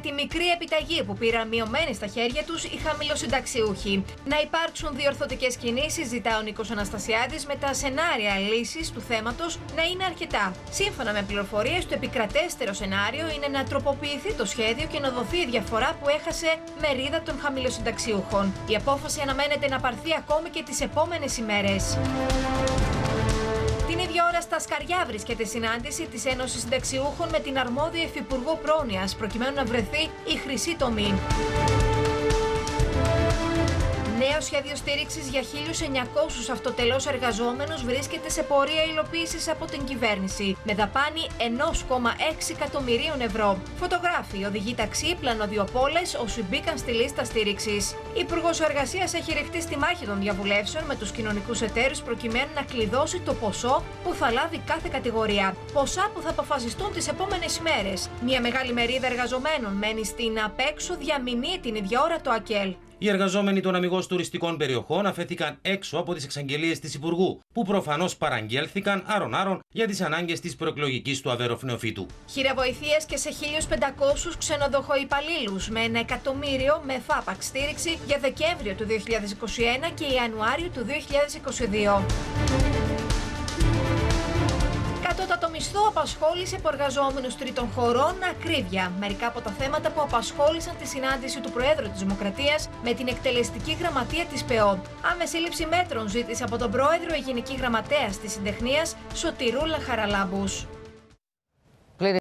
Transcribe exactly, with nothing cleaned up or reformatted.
τη μικρή επιταγή που πήραν μειωμένη στα χέρια τους οι χαμηλοσυνταξιούχοι. Να υπάρξουν διορθωτικές κινήσεις, ζητά ο Νίκος Αναστασιάδης, με τα σενάρια λύσης του θέματος να είναι αρκετά. Σύμφωνα με πληροφορίες, το επικρατέστερο σενάριο είναι να τροποποιηθεί το σχέδιο και να δοθεί η διαφορά που έχασε μερίδα των χαμηλοσυνταξιούχων. Η απόφαση αναμένεται να πάρθει ακόμη και τις επόμενες ημέρες. Την ίδια ώρα στα Σκαριά βρίσκεται συνάντηση της Ένωσης Συνταξιούχων με την αρμόδια Υφυπουργό Πρόνοιας, προκειμένου να βρεθεί η χρυσή τομή. Νέο σχέδιο στήριξης για χίλιους εννιακόσιους αυτοτελώς εργαζόμενους βρίσκεται σε πορεία υλοποίησης από την κυβέρνηση, με δαπάνη ένα κόμμα έξι εκατομμυρίων ευρώ. Φωτογράφοι, οδηγοί ταξί, πλανοδιοπόλες, όσοι μπήκαν στη λίστα στήριξης. Υπουργός Εργασίας έχει ρηχτεί στη μάχη των διαβουλεύσεων με τους κοινωνικούς εταίρους προκειμένου να κλειδώσει το ποσό που θα λάβει κάθε κατηγορία. Ποσά που θα αποφασιστούν τις επόμενες ημέρες. Μια μεγάλη μερίδα εργαζομένων μένει στην απέξω διαμηνή την ίδια ώρα το ΑΚΕΛ. Οι εργαζόμενοι των αμιγώς τουριστικών περιοχών αφέθηκαν έξω από τις εξαγγελίες της Υπουργού, που προφανώς παραγγέλθηκαν άρον-άρον για τις ανάγκες της προεκλογικής του αβεροφνεοφύτου. Χειραβοηθείες και σε χίλιους πεντακόσιους ξενοδοχοϊπαλλήλους με ένα εκατομμύριο με φάπαξ στήριξη για Δεκέμβριο του δύο χιλιάδες είκοσι ένα και Ιανουάριο του δύο χιλιάδες είκοσι δύο. Κατώτατο μισθό απασχόλησε από εργαζόμενους τρίτων χωρών, ακρίβεια. Μερικά από τα θέματα που απασχόλησαν τη συνάντηση του Προέδρου της Δημοκρατίας με την εκτελεστική γραμματεία της ΠΕΟ. Άμεση λήψη μέτρων ζήτησε από τον Πρόεδρο η Γενική Γραμματέας της Συντεχνίας Σωτηρούλα Χαραλάμπους.